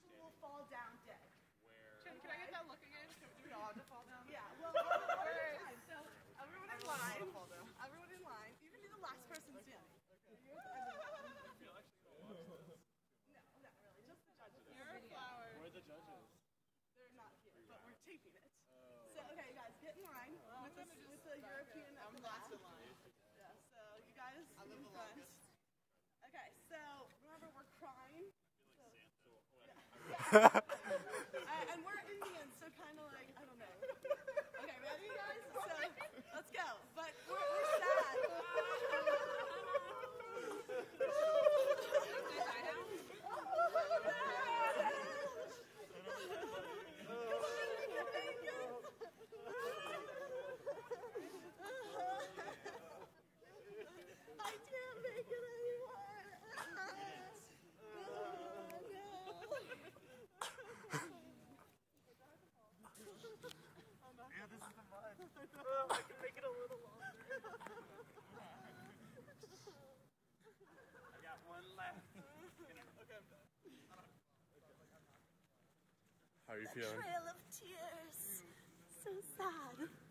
person will fall down dead. Can I get that look again? Do we all have to fall down? Yeah, well, so everyone in line. Everyone in line. You can be the last person standing. Okay. No, not really. Just the judges. You're a flower. Where are the judges? They're not here, but we're taping it. So, okay, guys, get in line with the European. I'm last in line. Yeah, so you guys in front. Okay, so remember we're crying. And we're Indians, so kind of like, I don't know. Okay, ready, guys? So, let's go. But we're sad. I can't make it anymore. Yeah, this is the vibe. I can make it a little longer. I got one left. Okay, I'm done. How are you feeling? Trail of tears. So sad.